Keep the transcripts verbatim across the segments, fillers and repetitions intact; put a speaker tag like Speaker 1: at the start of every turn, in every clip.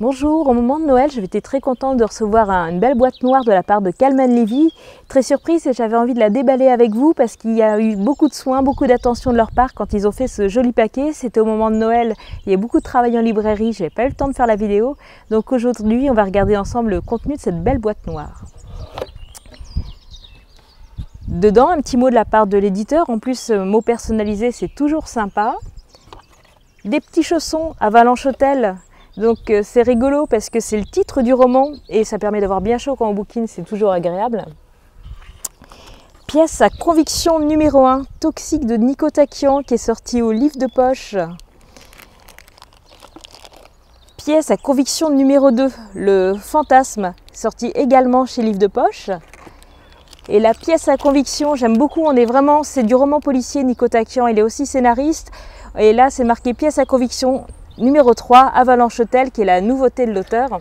Speaker 1: Bonjour, au moment de Noël, j'avais été très contente de recevoir une belle boîte noire de la part de Calman Levy. Très surprise et j'avais envie de la déballer avec vous parce qu'il y a eu beaucoup de soins, beaucoup d'attention de leur part quand ils ont fait ce joli paquet. C'était au moment de Noël, il y a beaucoup de travail en librairie, je n'avais pas eu le temps de faire la vidéo. Donc aujourd'hui, on va regarder ensemble le contenu de cette belle boîte noire. Dedans, un petit mot de la part de l'éditeur, en plus mot personnalisé, c'est toujours sympa. Des petits chaussons à Valanche-Hôtel. Donc euh, c'est rigolo parce que c'est le titre du roman et ça permet d'avoir bien chaud quand on bouquine, c'est toujours agréable. Pièce à conviction numéro un, Toxique de Nico Taquian qui est sorti au livre de poche. Pièce à conviction numéro deux, Le Fantasme, sorti également chez Livre de poche. Et la pièce à conviction, j'aime beaucoup, on est vraiment, c'est du roman policier, Nico Taquian, il est aussi scénariste. Et là c'est marqué pièce à conviction numéro trois, à Valanche-Hôtel, qui est la nouveauté de l'auteur.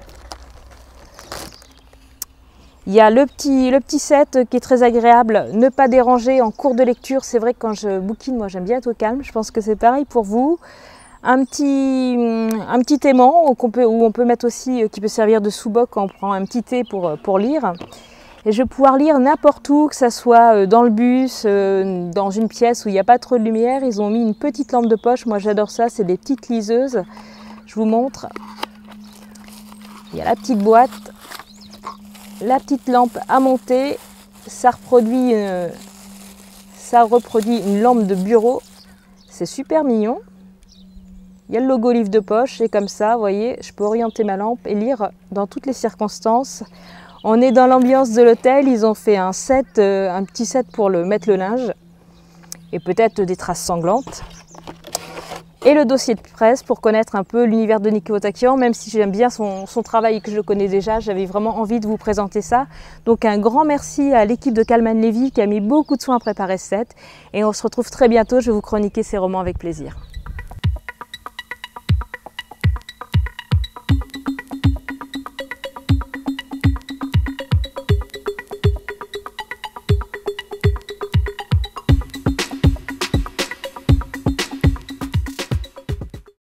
Speaker 1: Il y a le petit, le petit set qui est très agréable, ne pas déranger en cours de lecture. C'est vrai que quand je bouquine, moi j'aime bien être au calme, je pense que c'est pareil pour vous. Un petit, un petit aimant qu'on peut, où on peut mettre aussi, qui peut servir de sous-boc quand on prend un petit thé pour, pour lire. Et je vais pouvoir lire n'importe où, que ce soit dans le bus, dans une pièce où il n'y a pas trop de lumière. Ils ont mis une petite lampe de poche, moi j'adore ça, c'est des petites liseuses. Je vous montre. Il y a la petite boîte, la petite lampe à monter. Ça reproduit une, ça reproduit une lampe de bureau. C'est super mignon. Il y a le logo livre de poche et comme ça, vous voyez, je peux orienter ma lampe et lire dans toutes les circonstances. On est dans l'ambiance de l'hôtel, ils ont fait un set, euh, un petit set pour le, mettre le linge et peut-être des traces sanglantes. Et le dossier de presse pour connaître un peu l'univers de Nico Taquian, même si j'aime bien son, son travail et que je le connais déjà, j'avais vraiment envie de vous présenter ça. Donc un grand merci à l'équipe de Calman Levy qui a mis beaucoup de soin à préparer ce set et on se retrouve très bientôt, je vais vous chroniquer ces romans avec plaisir.